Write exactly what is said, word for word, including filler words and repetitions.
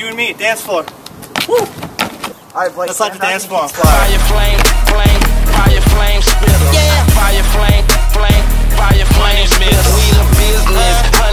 you and me, dance floor. Woo! Alright, Blake. Let's let the dance floor. Fire flame, flame, fire flame spitter. Yeah. Fire flame, flame, fire flame spitter. We the business.